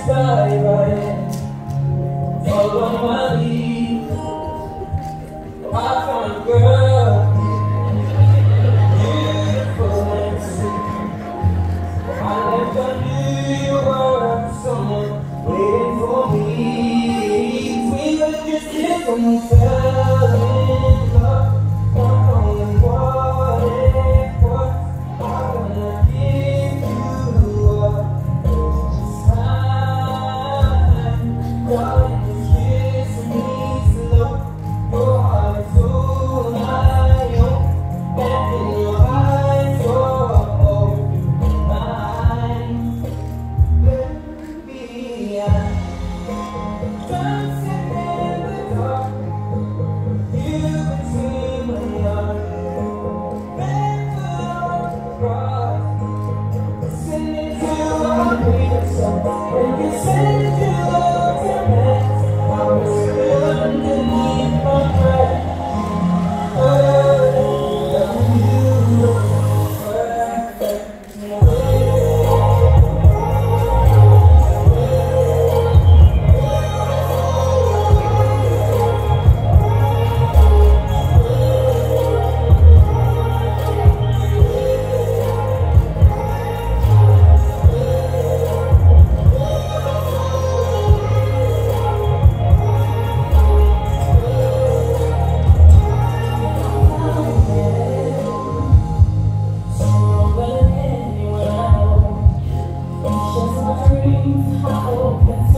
side by it. Follow my lead. I found a girl, beautiful and sweet. I never knew you were someone waiting for me. We were just kids when we fell in love. Not knowing what it was. I'm gonna give you up this time. Darling, just kiss me slow. Your heart is all my own, and in your eyes, you're open mine. Baby, I'm dancing in the dark. You between my arms, barefoot across, listening to our favorite song. When you said you loved me, I was still underneath my breath. I hope